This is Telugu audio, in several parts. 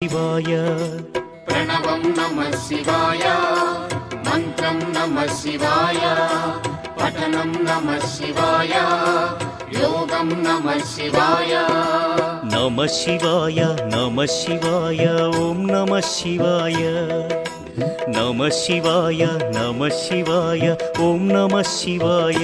శివాయ ప్రణవం నమః శివాయ మంత్రం నమః శివాయ పఠనం నమః శివాయ యోగం నమః శివాయ నమః శివాయ నమః శివాయ ఓం నమః శివాయ నమః శివాయ నమః శివాయ ఓం నమః శివాయ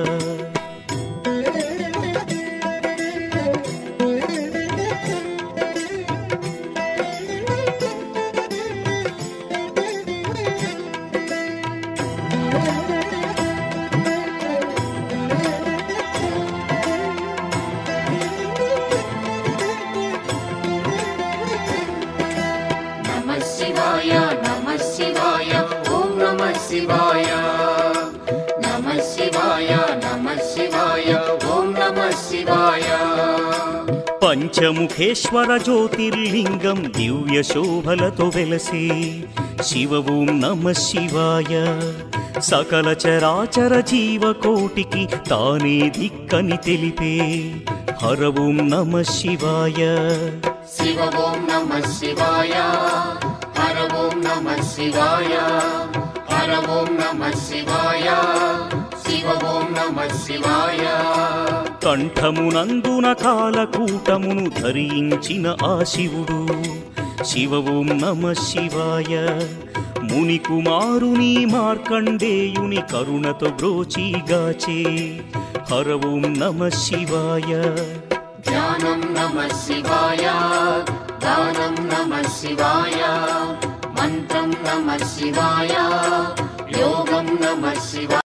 శివాయ నమః శివాయ ఓం నమః శివాయ నమః శివాయ నమః శివాయ ఓం నమః శివాయ పంచముఖేశ్వర జ్యోతిర్లింగం దివ్య శోభలతో వెలసే శివ ఓం నమః శివాయ సకల చరాచర జీవకోటికి తానే దిక్కని తెలిపే హర ఓం నమః శివాయ శివ ఓం నమః శివాయ హర ఓం నమః శివాయ హర ఓం నమః శివాయ శివ ఓం నమః శివాయ కంఠమునందున కాలకూటమును ధరించిన ఆ శివుడు శివ ఓం నమః శివాయ ముని కుమారుని మార్కండేయుని కరుణతో బ్రోచిగాచే హర ఓం నమః శివాయ ధ్యానం నమః శివాయ దానం నమః శివాయ మంత్రం నమః శివాయ యోగం నమః శివాయ